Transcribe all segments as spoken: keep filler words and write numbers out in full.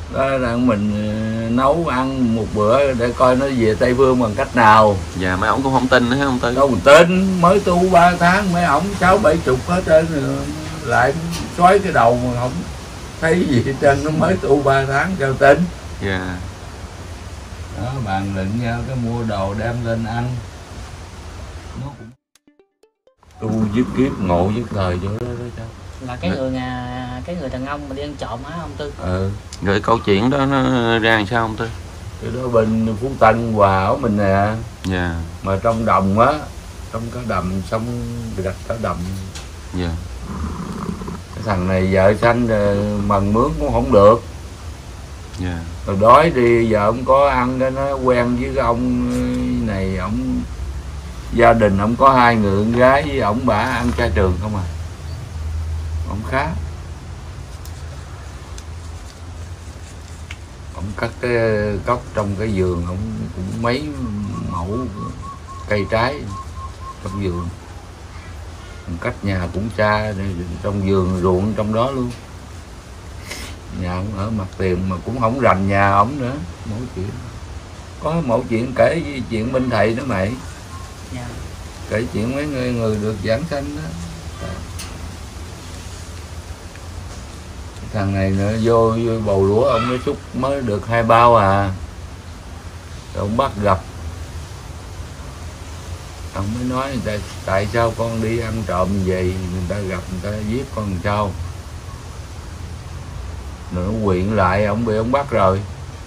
đó là mình nấu ăn một bữa để coi nó về Tây Phương bằng cách nào. Dạ mấy ổng cũng không tin nữa không Tư? Đâu mình tin, mới tu ba tháng mấy ổng sáu bảy chục hết trơn rồi, lại xoáy cái đầu mà không thấy gì hết trơn, nó mới tu ba tháng sao tin. Dạ. Đó bàn định nhau cái mua đồ đem lên ăn. Nó cũng tu dứt kiếp ngộ dứt thời chỗ đó đó cháu. Là cái người nhà cái người đàn ông mà đi ăn trộm hả ông Tư? Ừ. Rồi câu chuyện đó nó ra làm sao ông Tư? Cái đó bên Phú Tân Hòa ở mình nè. Dạ. Mà trong đồng á, trong cái đầm xong đặt cái đầm. Dạ. Cái thằng này vợ sanh mần mướn cũng không được. Dạ. Rồi đói đi giờ không có ăn, cái nó quen với cái ông này, ông gia đình ông có hai người con gái với ông bả ăn chay trường không à. Ông khá. Ông cắt cái cốc trong cái vườn, ông cũng mấy mẫu cây trái trong vườn. Cách nhà cũng xa, trong vườn ruộng trong đó luôn. Nhà ông ở mặt tiền mà cũng không rành nhà ổng nữa. Mỗi chuyện có mỗi chuyện kể chuyện bên thầy đó mày. Dạ. Kể chuyện mấy người, người được giảng sanh đó. Thằng này nữa vô, vô bầu lúa ông mới xúc mới được hai bao à. Rồi ông bắt gặp. Ông mới nói người ta tại sao con đi ăn trộm về người ta gặp người ta giết con làm sao. Rồi nó quyện lại ông bị ông bắt rồi.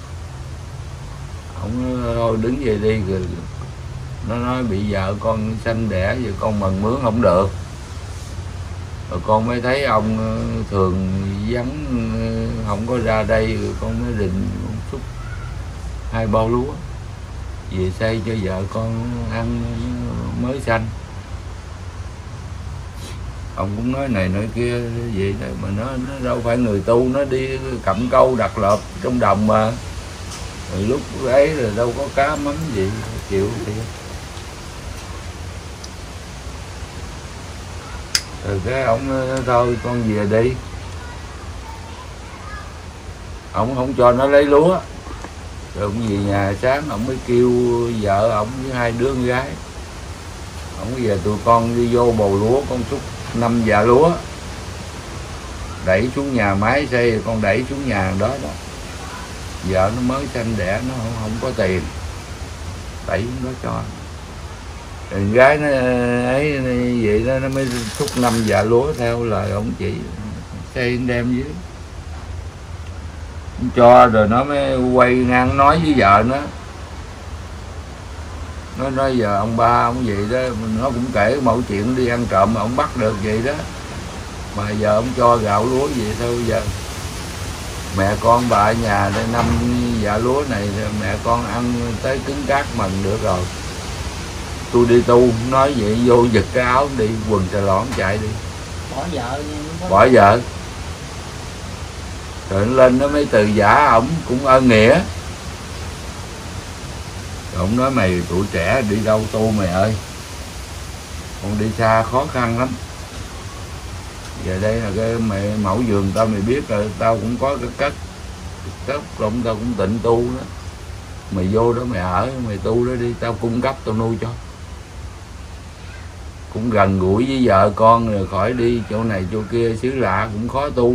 Ông thôi đứng về đi rồi. Nó nói bị vợ con sanh đẻ giờ con mần mướn không được. Rồi con mới thấy ông thường vắng không có ra đây, rồi con mới định xúc hai bao lúa về xây cho vợ con ăn mới sanh. Ông cũng nói này nói kia vậy đó, mà nó, nó đâu phải người tu, nó đi cặm câu đặt lợp trong đồng mà. Rồi lúc ấy là đâu có cá mắm gì chịu thì. Rồi cái ông nói thôi con về đi. Ông không cho nó lấy lúa. Rồi ông về nhà sáng ông mới kêu vợ ông với hai đứa con gái. Ông bây giờ tụi con đi vô bầu lúa, con xúc năm dạ lúa. Đẩy xuống nhà máy xây, con đẩy xuống nhà đó đó. Vợ nó mới sanh đẻ nó không, không có tiền. Đẩy xuống đó cho. Rồi gái nó ấy vậy đó, nó mới xúc năm dạ lúa theo lời ông chị. Xây đem dưới. Cho rồi nó mới quay ngang nói với vợ nó. Nó nói giờ ông ba ông vậy đó, nó cũng kể mẫu chuyện đi ăn trộm mà ông bắt được vậy đó. Mà giờ ông cho gạo lúa vậy thôi giờ. Mẹ con bà ở nhà đây năm dạ lúa này mẹ con ăn tới cứng cát mần được rồi. Tôi đi tu nói vậy vô giật cái áo đi, quần xà lõn chạy đi. Bỏ vợ nha. Bỏ vợ. Rồi nó lên nó mới từ giả ổng cũng ơn nghĩa. Rồi ông nói mày tuổi trẻ đi đâu tu mày ơi. Con đi xa khó khăn lắm. Giờ đây là cái mày mẫu vườn tao mày biết rồi, tao cũng có cái cất. Cất lông tao cũng tịnh tu đó. Mày vô đó mày ở, mày tu đó đi, tao cung cấp tao nuôi cho. Cũng gần gũi với vợ con rồi khỏi đi chỗ này chỗ kia xứ lạ cũng khó tu.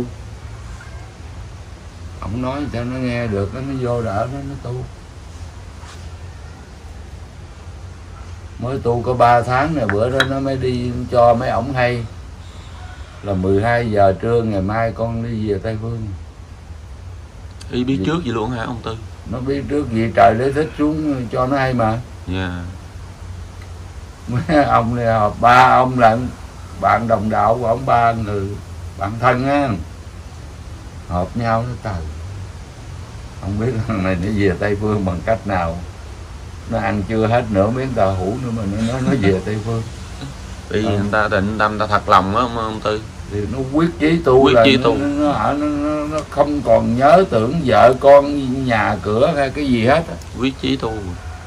Ông nói sao nó nghe được nó vô đỡ nó, nó tu. Mới tu có ba tháng này bữa đó nó mới đi cho mấy ổng hay. Là mười hai giờ trưa ngày mai con đi về Tây Phương. Ý biết trước gì luôn hả ông Tư? Nó biết trước gì trời để thích xuống cho nó hay mà. Dạ. Mấy ông này họp ba ông là bạn đồng đạo của ông ba người bạn thân á. Họp nhau nó trời. Không biết thằng này nó về Tây Phương bằng cách nào. Nó ăn chưa hết nửa miếng tàu hũ nữa mà nó nói nó về Tây Phương. Vì ừ. người ta định tâm ta thật lòng á ông, ông Tư. Thì nó quyết chí tu quyết là chí nó, tu. Nó, nó, nó, nó không còn nhớ tưởng vợ con nhà cửa hay cái gì hết. Quyết chí tu.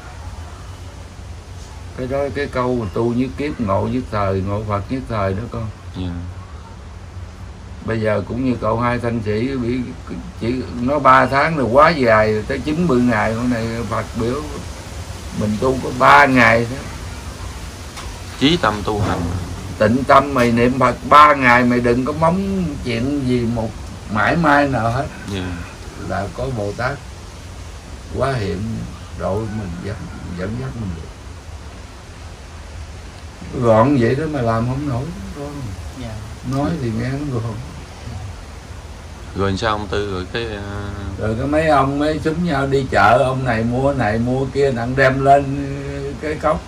Cái đó cái câu tu nhất kiếp ngộ nhất thời, ngộ Phật nhất thời đó con. Yeah. Bây giờ cũng như cậu hai thanh sĩ bị chỉ nó ba tháng rồi quá dài, tới chín mươi ngày hôm nay Phật biểu mình tu có ba ngày thôi. Chí tâm tu hành. Tịnh tâm mày niệm Phật ba ngày, mày đừng có mong chuyện gì một mãi mai nào hết. Yeah. Là có Bồ Tát quá hiện độ mình dẫn, dẫn dắt mình được. Gọn vậy đó mà làm không nổi. Dạ. Nói thì nghe nó gọn. Rồi sao ông Tư, rồi cái uh... rồi cái mấy ông mấy xúm nhau đi chợ, ông này mua này mua kia, nặng đem lên cái cốc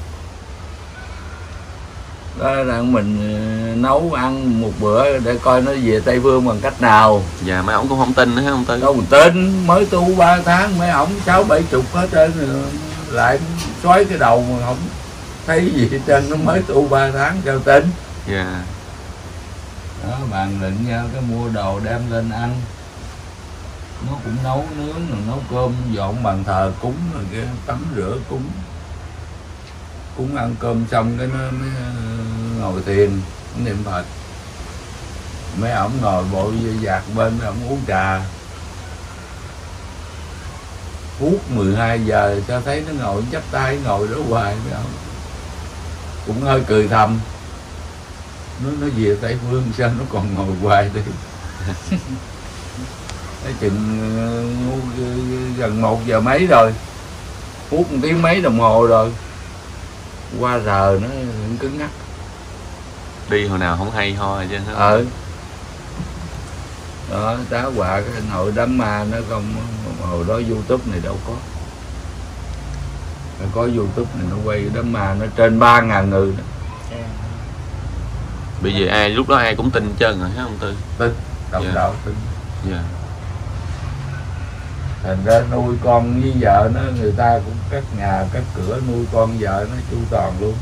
đó là mình nấu ăn một bữa để coi nó về Tây Phương bằng cách nào. Dạ mấy ổng cũng không tin nữa hả ông Tư? Đâu tin, mới tu ba tháng mấy ổng sáu bảy chục hết trơn, lại xoáy cái đầu mà không thấy gì hết trơn, nó mới tu ba tháng sao tin. Dạ. Đó, bàn định nhau cái mua đồ đem lên ăn, nó cũng nấu nướng rồi nấu cơm dọn bàn thờ cúng rồi cái tắm rửa cúng, cúng ăn cơm xong cái nó mới ngồi thiền niệm Phật. Mấy ổng ngồi bộ dạt bên, mấy ổng uống trà. Phút mười hai giờ cho thấy nó ngồi chắp tay ngồi đó hoài, mấy ổng cũng hơi cười thầm. Nó nó về Tây Phương sao nó còn ngồi hoài đi. Nói chừng gần một giờ mấy rồi, phút một tiếng mấy đồng hồ rồi, qua giờ nó cứng ngắc. Đi hồi nào không hay thôi chứ. Ờ. Đó, tá họa cái hội đám ma nó không, hồi đó YouTube này đâu có. Có YouTube này nó quay đám ma nó trên ba ngàn người đó. Bây giờ ai lúc đó ai cũng tin trơn rồi hả ông Tư? Tin, đồng yeah. đạo tin. Dạ. Yeah. Thành ra nuôi con với vợ nó, người ta cũng cắt nhà cắt cửa nuôi con vợ nó chu toàn luôn.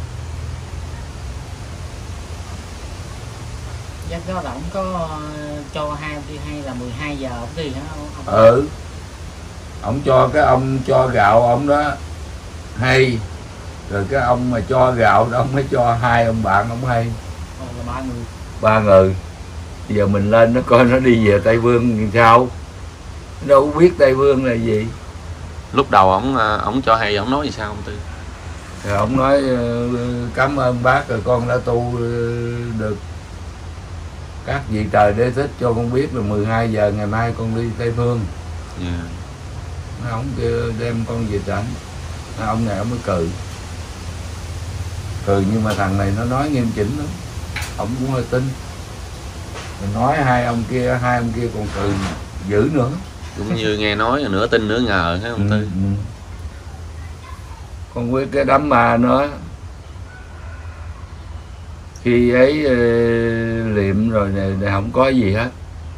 Chắc đó là ông có cho hai đi hay là mười hai giờ ông đi hả ông? Ừ. Ông cho cái ông cho gạo ông đó hay, rồi cái ông mà cho gạo đó ông mới cho hai ông bạn ông hay. Ờ, là ba người. Ba người. Bây giờ mình lên nó coi nó đi về Tây Phương làm sao, đâu có biết Tây Phương là gì. Lúc đầu ổng ổng cho hay ổng nói gì sao ông Tư? Rồi ông nói cảm ơn bác, rồi con đã tu được, các vị trời đế thích cho con biết là mười hai giờ ngày mai con đi Tây Phương. Yeah. Ông kêu đem con về trển. Ông này ông mới cười cười nhưng mà thằng này nó nói nghiêm chỉnh lắm, ông cũng hơi tin. Mình nói hai ông kia hai ông kia còn cười dữ nữa, cũng như nghe nói nửa tin nửa ngờ hả ông Tư? Ừ, ừ. Con biết cái đám ma nó khi ấy uh, liệm rồi này, này không có gì hết,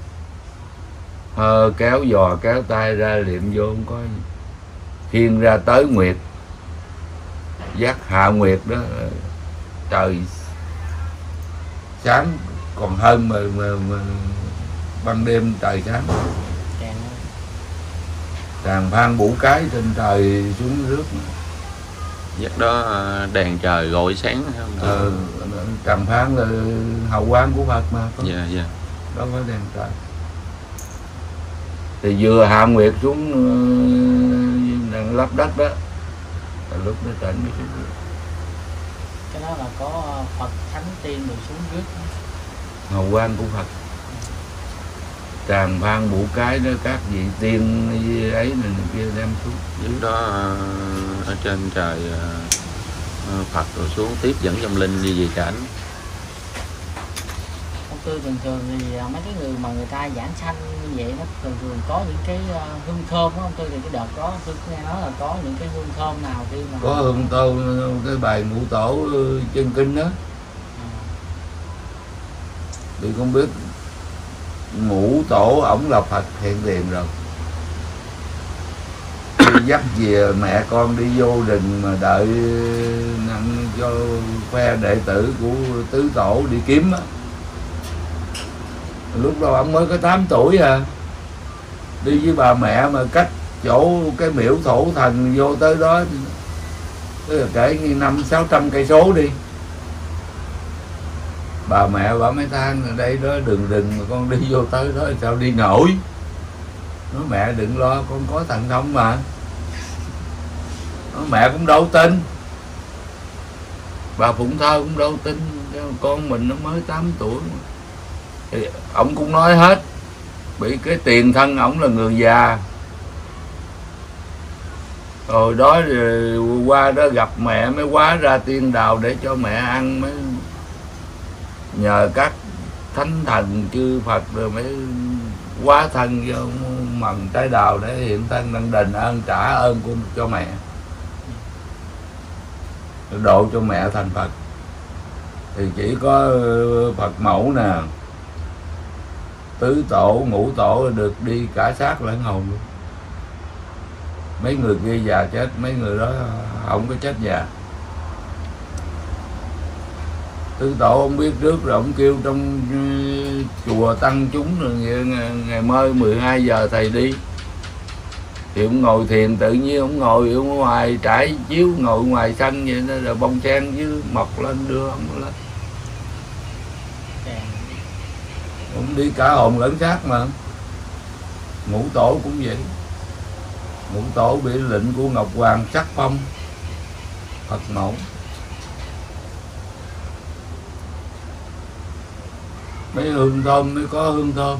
Hơ, kéo giò kéo tay ra liệm vô không có gì. Khiêng ra tới nguyệt, giác hạ nguyệt đó, trời sáng còn hơn mà, mà, mà ban đêm trời sáng. Tràng Phan Bủ Cái trên trời xuống nước. Giác đó đèn trời gọi sáng hả ông Tư? Ờ, Tràng Phan là hào quang của Phật mà. Dạ, yeah, dạ. Yeah. Đó có đèn trời. Thì vừa hạ nguyệt xuống đang lấp đất đó, lúc nó tỉnh mới xuống nước. Cái đó là có Phật thánh tiên được xuống rước. Hào quang của Phật. Tràng Phan Bủ Cái đó các vị tiên ấy này, này kia đem xuống. Dưới đó ở trên trời Phật rồi xuống tiếp dẫn tâm linh đi về trển. Ông Tư thường thường thì mấy cái người mà người ta giảng sanh như vậy nó thường thường có những cái hương thơm đó ông Tư, thì cái đợt đó tôi nghe nói là có những cái hương thơm nào khi mà có hương thơm cái bài ngũ tổ chân kinh đó. À. Tôi không biết ngũ tổ ổng là Phật hiện tiền rồi. Dắt về mẹ con đi vô rừng mà đợi nặng cho phe đệ tử của tứ tổ đi kiếm á. Lúc đó ông mới có tám tuổi à, đi với bà mẹ mà cách chỗ cái miễu thổ thần vô tới đó, tức là kể như năm sáu trăm cây số đi. bà mẹ bà mới than ở đây đó, đừng đừng mà con đi vô tới đó sao đi nổi. Nói mẹ đừng lo, con có thần thông mà. Nói mẹ cũng đâu tin, bà Phụng Thơ cũng đâu tin, con mình nó mới tám tuổi mà. Thì ổng cũng nói hết, bị cái tiền thân ổng là người già. Rồi đó rồi qua đó gặp mẹ mới hóa ra tiên đào để cho mẹ ăn, mới nhờ các thánh thần chư Phật rồi mới hóa thân vô mần trái đào để hiện thân đang đền ơn trả ơn của cho mẹ, độ cho mẹ thành Phật. Thì chỉ có Phật mẫu nè, tứ tổ ngũ tổ được đi cả xác lẫn hồn luôn. Mấy người kia già chết, mấy người đó không có chết già. Tứ tổ ông biết trước rồi, ông kêu trong chùa tăng chúng rồi ngày, ngày mới mười hai giờ thầy đi. Thì ông ngồi thiền tự nhiên, ông ngồi ở ngoài trải chiếu, ngồi ngoài sân vậy đó, rồi bông sen với mọc lên đưa ông lên. Ông đi cả hồn lẫn xác mà. Ngũ tổ cũng vậy. Ngũ tổ bị lệnh của Ngọc Hoàng sắc phong Phật mẫu. Mấy hương thơm mới có hương thơm.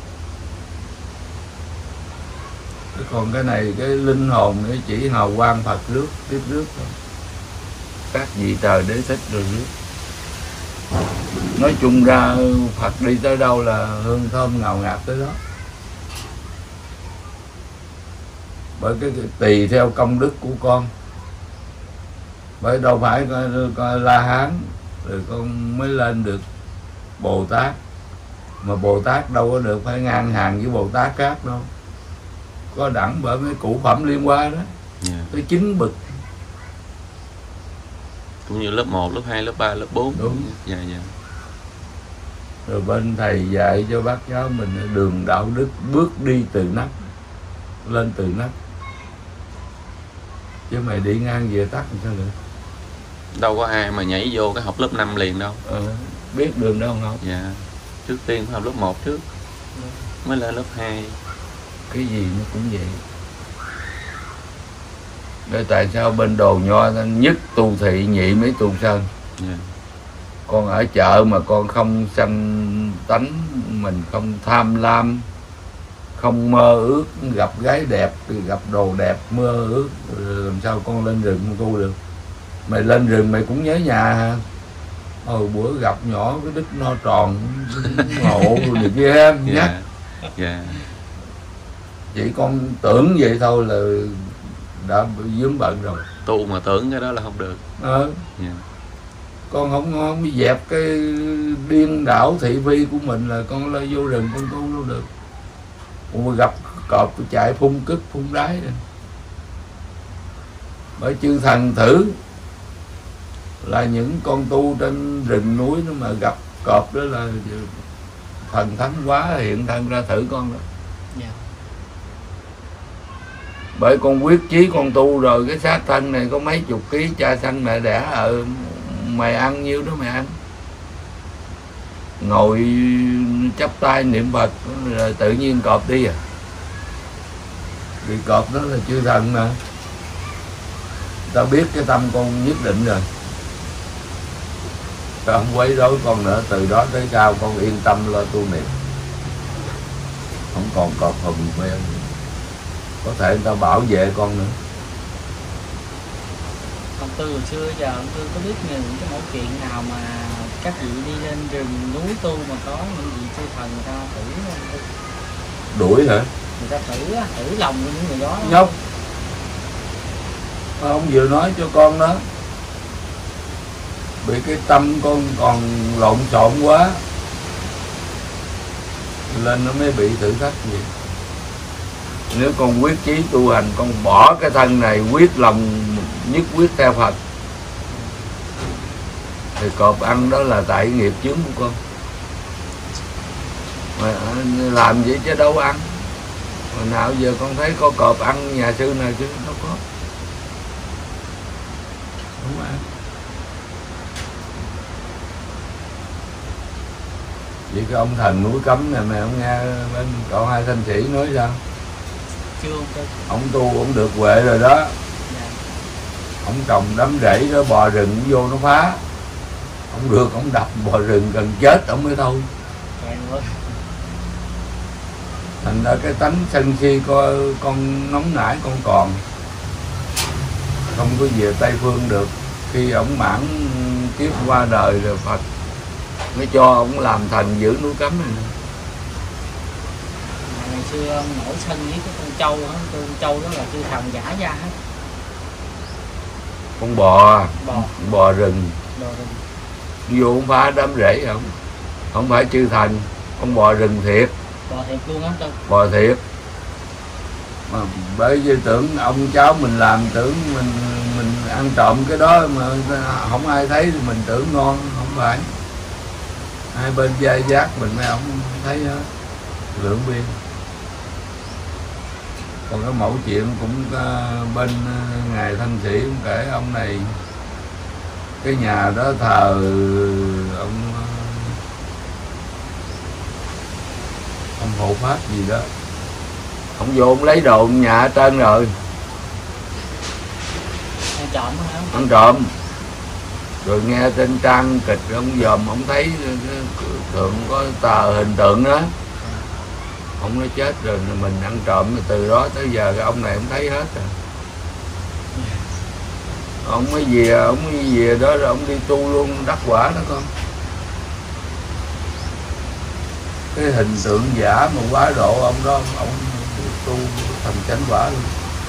Còn cái này cái linh hồn nó chỉ hào quang Phật rước, tiếp rước thôi. Các vị trời đế thích rồi rước. Nói chung ra Phật đi tới đâu là hương thơm ngào ngạt tới đó. Bởi cái, cái tùy theo công đức của con. Bởi đâu phải coi, coi La Hán rồi con mới lên được Bồ Tát. Mà Bồ Tát đâu có được phải ngang hàng với Bồ Tát khác đâu. Có đẳng bởi mấy cụ phẩm liên qua đó. Yeah. Tới chín bậc. Cũng như lớp một, lớp hai, lớp ba, lớp bốn. Đúng. Dạ dạ. Rồi bên thầy dạy cho bác cháu mình đường đạo đức, bước đi từ nắp lên từ nắp. Chứ mày đi ngang về tắt làm sao được. Đâu có ai mà nhảy vô cái học lớp năm liền đâu. Ờ, biết đường đâu không học. Dạ. Trước tiên phải học lớp một trước, mới lên lớp hai. Cái gì nó cũng vậy. Để tại sao bên Đồ Nho nhất tu thị, nhị mới tu sơn. Yeah. Con ở chợ mà con không sanh tánh, mình không tham lam, không mơ ước gặp gái đẹp, gặp đồ đẹp, mơ ước, làm sao con lên rừng con tu được. Mày lên rừng mày cũng nhớ nhà hả? Hồi bữa gặp nhỏ cái đít no tròn ngộ rồi kia em Dạ. nhắc. Dạ. Chỉ con tưởng vậy thôi là đã vướng bận rồi. Tu mà tưởng cái đó là không được. Ờ. Yeah. Con không không bị dẹp cái điên đảo thị phi của mình là con lên vô rừng con tu đâu được. Ủa gặp cọp chạy phun cứt phun đáy rồi. Bởi chư thần thử là những con tu trên rừng núi nó mà gặp cọp đó là thần thánh quá hiện thân ra thử con đó. Yeah. Bởi con quyết chí con tu rồi, cái xác thân này có mấy chục ký cha sanh mẹ đẻ, ở mày ăn nhiêu đó mày ăn. Ngồi chắp tay niệm Phật rồi tự nhiên cọp đi à. Vì cọp đó là chư thần mà. Ta biết cái tâm con nhất định rồi. Ta không quấy rối con nữa, từ đó tới cao con yên tâm lo tu niệm. Không còn cọp hùng quen. Có thể người ta bảo vệ con nữa. Ông Tư hồi xưa giờ ông Tư có biết những cái mẫu chuyện nào mà các vị đi lên rừng núi tu mà có những vị chư thần người ta thử không? Đuổi hả? Người ta thử thử lòng của những người đó. Nhóc. Ông vừa nói cho con đó. Bị cái tâm con còn lộn xộn quá, lên nó mới bị thử thách gì. Nếu con quyết chí tu hành, con bỏ cái thân này, quyết lòng nhất quyết theo Phật, thì cọp ăn đó là tại nghiệp chướng của con. Mà làm vậy chứ đâu ăn. Hồi nào giờ con thấy có cọp ăn nhà sư nào chứ đâu có. Không ăn. Vậy cái ông thần núi Cấm này mày không nghe bên cậu Hai Thanh Sĩ nói sao? Chưa ông tư. Ông tu ông được huệ rồi đó. Dạ. Ông trồng đám rẫy đó, bò rừng vô nó phá. Ông được ông đập bò rừng gần chết ông mới thôi. Hèn quá. Thành ra cái tánh sân si coi con nóng nảy con còn không có về Tây Phương được. Khi ông mãn kiếp qua đời rồi Phật mới cho ông làm thành giữ núi Cấm này. Mà ngày xưa ông nổi sân với cái con trâu đó, con trâu đó là chư thần giả ra hết. Con bò Bò. bò rừng Bò rừng. vô ông phá đám rẫy không, không phải chư thần, con bò rừng thiệt. Bò thiệt luôn á tư. Bò thiệt. Mà bởi vì tưởng ông cháu mình làm, tưởng mình mình ăn trộm cái đó mà không ai thấy thì mình tưởng ngon, không phải. Hai bên vai giác mình mấy ông thấy hết, lượng biên. Còn cái mẫu chuyện cũng uh, bên uh, ngài Thanh Sĩ cũng kể ông này, cái nhà đó thờ ông uh, ông hộ pháp gì đó, ông vô ông lấy đồ nhà ở trên rồi Ăn trộm hả? ăn trộm. Rồi nghe trên trang kịch ông dòm ông thấy tượng có tờ hình tượng đó, ông nói chết rồi mình ăn trộm. Từ đó tới giờ cái ông này ông thấy hết rồi. Ông mới về ông mới về đó rồi ông đi tu luôn đắc quả đó con. Cái hình tượng giả mà quá độ ông đó, ông tu thành chánh quả luôn.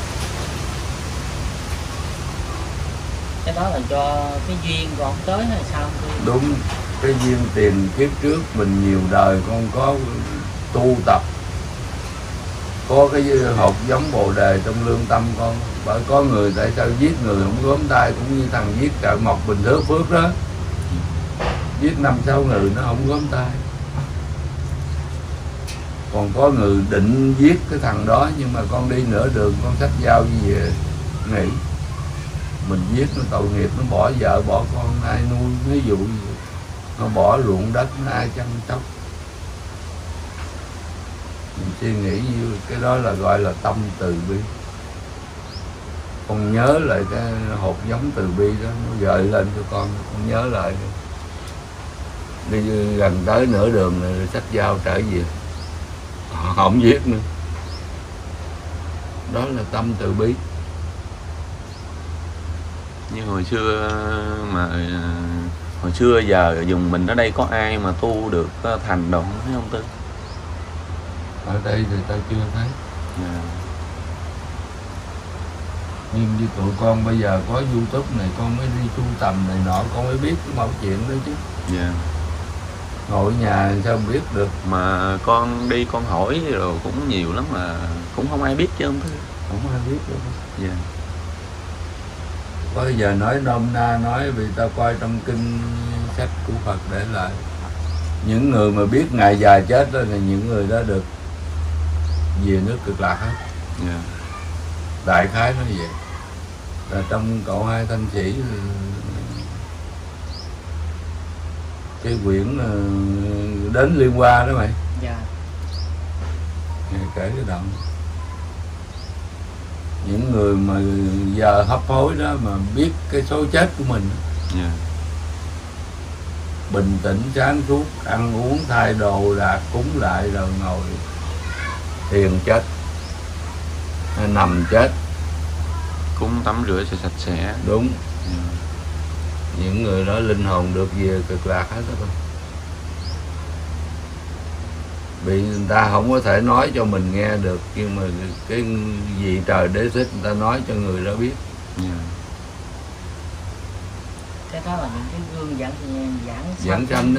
Cái đó là do cái duyên của ông tới hay sao? Đúng, cái duyên tiền kiếp trước mình nhiều đời con có tu tập, có cái hột giống bồ đề trong lương tâm con. Bởi có người tại sao giết người không gớm tay, cũng như thằng giết Trợ Mộc Bình Thước Phước đó, giết năm sáu người nó không gớm tay. Còn có người định giết cái thằng đó, nhưng mà con đi nửa đường con xách dao gì về nghỉ, mình giết nó tội nghiệp, nó bỏ vợ bỏ con ai nuôi, ví dụ gì. Nó bỏ ruộng đất nó ai chăm sóc. Mình suy nghĩ như cái đó là gọi là tâm từ bi. Con nhớ lại cái hột giống từ bi đó, nó gợi lên cho con, con nhớ lại. Đi gần tới nửa đường này xách dao trở về, họ không giết nữa. Đó là tâm từ bi. Như hồi xưa mà hồi xưa giờ dùng mình ở đây có ai mà tu được thành đâu không, thấy không Tư? Ở đây thì tao chưa thấy. Yeah. Nhưng như tụi con bây giờ có YouTube này, con mới đi tu tầm này nọ, con mới biết cái mẫu chuyện đó chứ. Yeah. Ngồi ở nhà sao không biết được. Mà con đi con hỏi rồi cũng nhiều lắm mà cũng không ai biết chứ không Tư? Không ai biết được. Yeah. Bây giờ nói nôm na, nói vì tao coi trong kinh sách của Phật để lại, những người mà biết ngày già chết đó là những người đó được về nước Cực Lạc hết. Yeah. Đại khái nói vậy. Là trong cậu Hai Thanh Sĩ cái quyển Đến Liên Hoa đó mày. Dạ. Nghe kể cái đoạn những người mà giờ hấp hối đó mà biết cái số chết của mình. Yeah. Bình tĩnh sáng suốt, ăn uống thay đồ đạc cúng lại rồi ngồi thiền chết, nằm chết, Cúng tắm rửa sạch sạch sẽ. đúng. Yeah. Những người đó linh hồn được về Cực Lạc hết đó. Bị người ta không có thể nói cho mình nghe được, nhưng mà cái gì trời đế thích người ta nói cho người đó biết. Yeah. Cái đó là những cái gương giảng giảng Giảng sanh đó,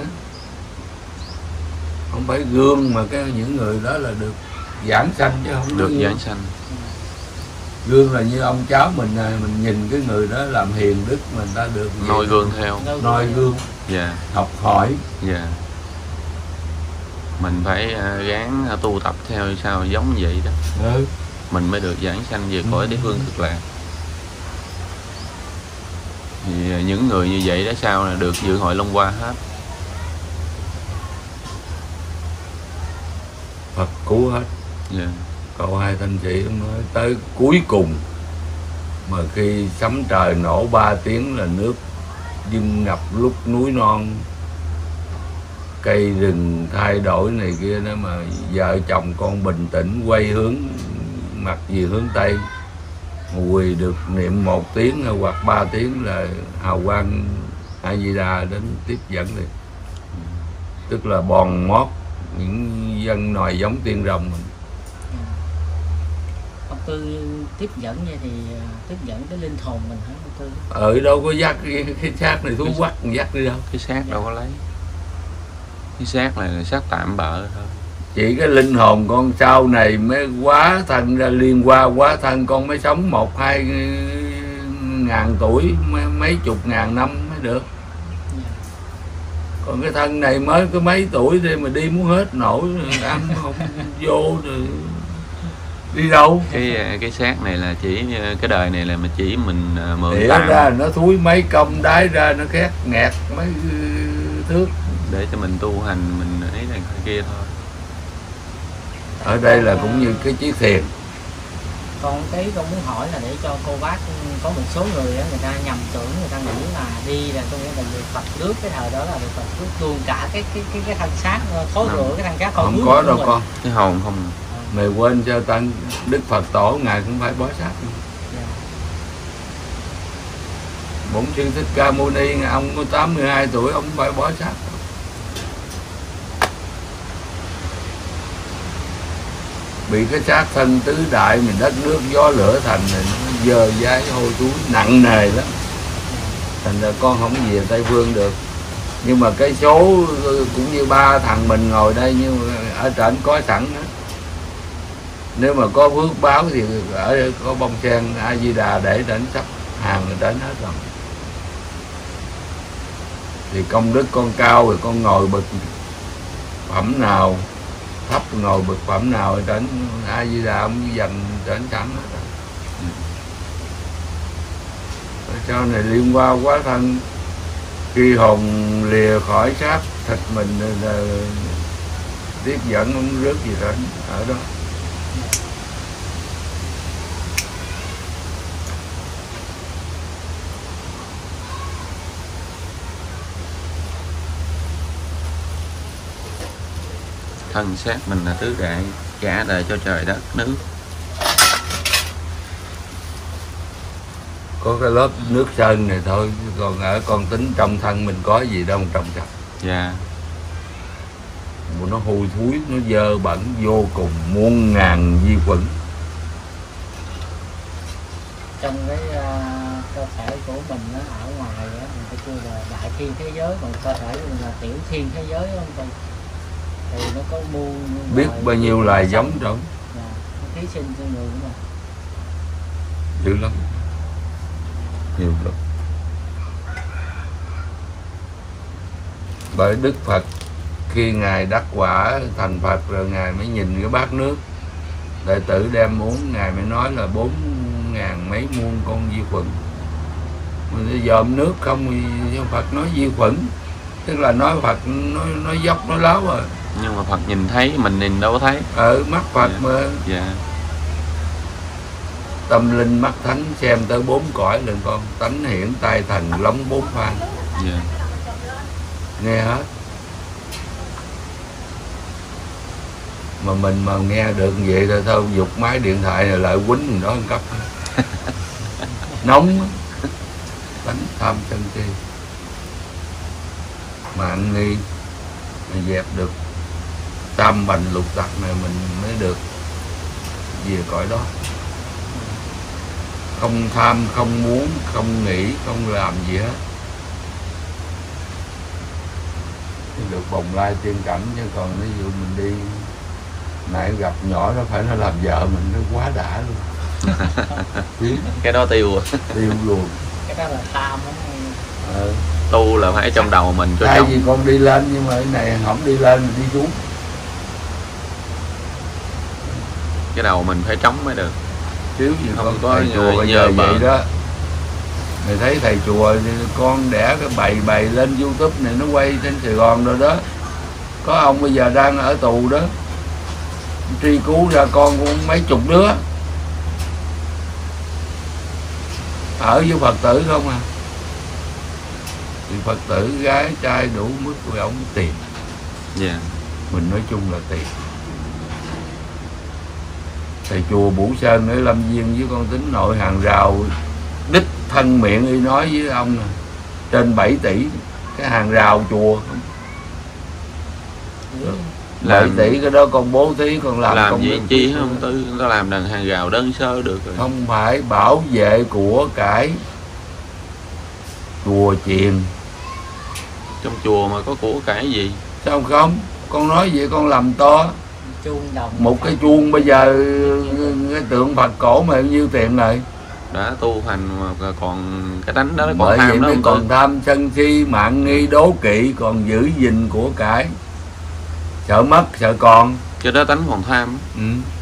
không phải gương mà cái những người đó là được giảng sanh chứ không Được gương. giảng sanh. Gương là như ông cháu mình này, mình nhìn cái người đó làm hiền đức mình ta được Noi gương theo. noi gương, Dạ. học hỏi. Dạ. Mình phải uh, gắng uh, tu tập theo sao giống vậy đó. Ừ. Mình mới được giảng sanh về cõi Đế Phương Cực Lạc. Thì uh, những người như vậy đó sao là được dự hội Long Hoa hết. Phật cứu hết. Dạ. Cậu hai thanh sĩ mới tới cuối cùng, mà khi sấm trời nổ ba tiếng là nước dưng ngập lúc núi non, cây rừng thay đổi này kia đó, mà vợ chồng con bình tĩnh quay hướng mặt về hướng Tây, quỳ được niệm một tiếng hoặc ba tiếng là hào quang A Di Đà đến tiếp dẫn đi, tức là bòn mót những dân nòi giống tiên rồng mình. Ông Tư tiếp dẫn vậy thì tiếp dẫn cái linh hồn mình hả ông Tư? Ở đâu có dắt cái, cái xác này thú quắc dắt đi đâu. Cái xác đâu có lấy. Cái xác này là xác tạm bợ thôi. Chỉ cái linh hồn con sau này mới quá thân ra, liên qua quá thân con mới sống một hai ngàn tuổi, mấy, mấy chục ngàn năm mới được. Còn cái thân này mới có mấy tuổi đi mà đi muốn hết nổi, ăn không vô rồi đi đâu. Cái cái xác này là chỉ cái đời này là mà chỉ mình mượn Để tạm ra nó thúi mấy công đái ra nó khét nghẹt mấy thước để cho mình tu hành, mình ấy này kia thôi. Ở đây là cũng như cái chiếc thuyền. Còn cái con muốn hỏi là để cho cô bác, có một số người đó, người ta nhầm tưởng, người ta nghĩ là đi là có nghĩa là người Phật rước, cái thời đó là người Phật rước luôn cả cái cái cái cái thân xác thối rữa, cái thân xác không có đâu con. Cái hồn không. Mày quên cho tăng Đức Phật Tổ ngài cũng phải bó xác. Yeah. Bổn sư Thích Ca Mâu Ni ông có tám mươi hai tuổi, ông phải bó xác. Bị cái xác thân tứ đại mình đất nước gió lửa thành này nó dơ dái hôi thối nặng nề lắm, thành ra con không về Tây Phương được. Nhưng mà cái số cũng như ba thằng mình ngồi đây, nhưng ở trển có sẵn đó. Nếu mà có phước báo thì ở có bông sen A Di Đà để đến sắp hàng rồi đến hết rồi. Thì công đức con cao rồi con ngồi bậc phẩm nào, thấp ngồi bậc phẩm nào đến A Di Đà ông dành đến sẵn hết rồi. Sau này liên qua quá thân, khi hồn lìa khỏi xác thịt mình là tiếp dẫn ông rước gì đến ở đó. Thân xác mình là tứ đại, trả đời cho trời đất nước. Có cái lớp nước sơn này thôi, còn ở con tính trong thân mình có gì đâu mà trong trọc. Dạ. Nó hôi thối, nó dơ bẩn vô cùng, muôn ngàn vi khuẩn. Trong cái uh, cơ thể của mình nó ở ngoài đó, mình phải kêu là đại thiên thế giới, còn cơ thể mình là tiểu thiên thế giới không còn. Thì nó có muôn biết bao nhiêu loài giống trong. Dạ, nó ký sinh cho người mà. Dữ lắm. Nhiều lắm. Bởi Đức Phật khi ngài đắc quả thành Phật rồi ngài mới nhìn cái bát nước đệ tử đem uống, ngài mới nói là bốn ngàn mấy muôn con vi khuẩn. Mình dòm nước không thì Phật nói vi khuẩn, tức là nói Phật nói nói dốc nói láo rồi. Nhưng mà Phật nhìn thấy, mình nhìn đâu có thấy. Ở mắt Phật Dạ. mà. Dạ. Tâm linh mắt thánh xem tới bốn cõi lần con, tánh hiển tai thần lóng bốn phan. Dạ. Nghe hết. Mà mình mà nghe được vậy thôi thôi giục máy điện thoại này lại quýnh mình đó một cấp. Nóng. Tánh tham sân si. Mạng nghi mà dẹp được tam bành lục tặc này mình mới được về cõi đó. Không tham, không muốn, không nghĩ, không làm gì hết. Được bồng lai tiên cảnh, chứ còn ví dụ mình đi nãy gặp nhỏ nó phải nó làm vợ mình nó quá đã luôn. Cái đó tiêu rồi. Tiêu luôn. Cái đó là tam đó. Ờ. Tu là phải trong đầu mình cho Tại trong. vì con đi lên nhưng mà cái này không đi lên mình đi xuống. Cái đầu mình phải trống mới được. Thiếu gì Không con có thầy nhờ- chùa bây nhờ giờ bợ. vậy đó. Mày thấy thầy chùa con đẻ cái bày bày lên YouTube này nó quay trên Sài Gòn rồi đó. Có ông bây giờ đang ở tù đó. tri cứu ra con của mấy chục đứa ở với Phật tử không à. Thì Phật tử gái trai đủ mức của ông tiền. Dạ. Mình nói chung là tiền. Thầy chùa Bửu Sơn ở Lâm Viên với con Tính Nội hàng rào đích thân miệng đi nói với ông nè, trên bảy tỷ cái hàng rào chùa. bảy tỷ cái đó con bố thí còn làm làm công gì chi không Tư, nó làm đằng hàng rào đơn sơ được rồi. Không phải bảo vệ của cải chùa chiền. Trong chùa mà có của cải gì? Sao không? Con nói vậy con làm to. Chuông đồng. Một cái chuông bây giờ cái tượng Phật cổ mà bao nhiêu tiền này? Đã tu hành mà còn cái đánh đó nó còn bởi tham vậy đó mới không còn Tư? tham sân si mạng nghi đố kỵ, còn giữ gìn của cải, sợ mất sợ còn. Cái đó tánh còn tham. Ừ.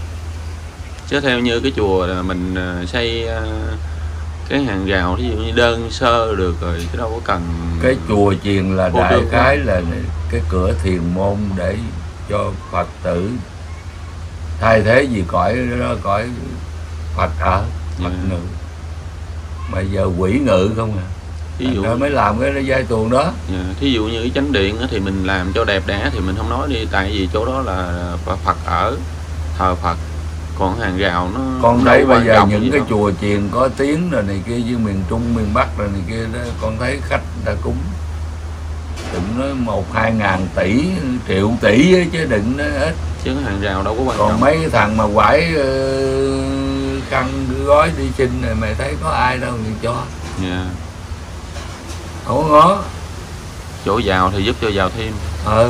Chứ theo như cái chùa là mình xây cái hàng rào ví dụ như đơn sơ được rồi, chứ đâu có cần. Cái chùa chiền là Cô đại được khái là cái cửa thiền môn để cho Phật tử thay thế gì cõi đó, cõi Phật ở Phật Yeah. ngự. Bây giờ quỷ ngự không à. Ví dụ mới làm cái giai tuồng đó. yeah. Thí dụ như cái chánh điện thì mình làm cho đẹp đẽ thì mình không nói đi, tại vì chỗ đó là Phật ở, thờ Phật. Còn hàng rào nó Con thấy bây giờ những cái đâu. chùa chiền có tiếng rồi này kia như miền Trung miền Bắc rồi này kia đó, con thấy khách ta cúng đừng nói một hai ngàn tỷ triệu tỷ ấy, chứ đừng nói ít. Chứ hàng rào đâu có quan Còn trọng. mấy cái thằng mà quải uh, khăn gói đi xin này mày thấy có ai đâu thì cho. Yeah. Không có ngó. Chỗ giàu thì giúp cho giàu thêm. Ờ.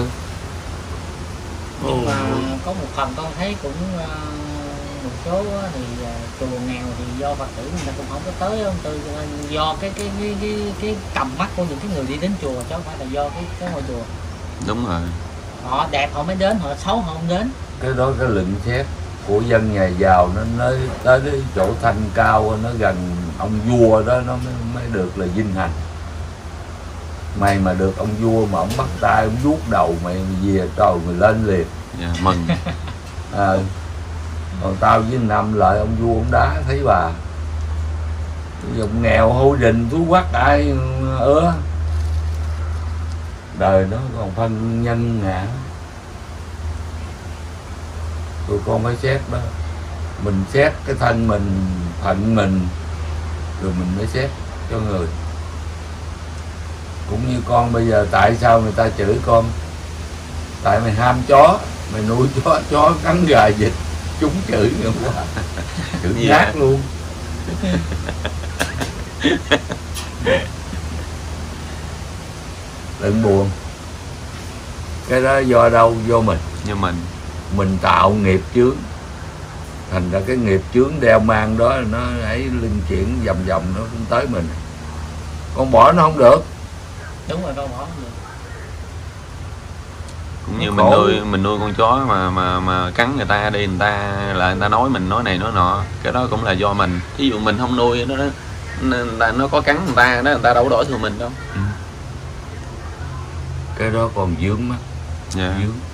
Nhưng mà có một phần con thấy cũng uh, một số á thì uh, chùa nghèo thì do Phật tử người ta cũng không có tới không Tư, cho nên do cái cái cái cái, cái cầm mắt của những cái người đi đến chùa chứ không phải là do cái cái ngôi chùa. Đúng rồi. Họ đẹp họ mới đến, họ xấu họ không đến. Cái đó cái luận xét của dân nhà giàu nó nói tới cái chỗ thanh cao nó gần ông vua đó nó mới, mới được là vinh hạnh. Mày mà được ông vua mà ông bắt tay ông vuốt đầu mày về trời mày lên liền. Yeah, mừng. À, còn tao với năm lại ông vua ông đá thấy bà dòng nghèo hôi đình thú quắc ai ứa. Đời đó còn phân nhân ngã. Tụi con phải xét đó. Mình xét cái thân mình, phận mình, rồi mình mới xét cho người. Cũng như con bây giờ tại sao người ta chửi con? Tại mày ham chó, mày nuôi chó, chó cắn gà vịt, chúng chửi nữa quá. Chửi Dạ. nát luôn. Đừng buồn. Cái đó do đâu? Do mình. Như mình. Mình tạo nghiệp chướng. Thành ra cái nghiệp chướng đeo mang đó nó ấy linh chuyển vòng vòng nó cũng tới mình. Con bỏ nó không được. Đúng rồi, con bỏ không được. Cũng như Nó mình khổ. nuôi mình nuôi con chó mà mà mà cắn người ta đi, người ta là người ta nói mình nói này nói nọ, cái đó cũng là do mình. Thí dụ mình không nuôi nó nó nó có cắn người ta đó, người ta đâu có đổi thừa mình đâu. Ừ. Cái đó còn vướng mắt. Dạ. Vướng.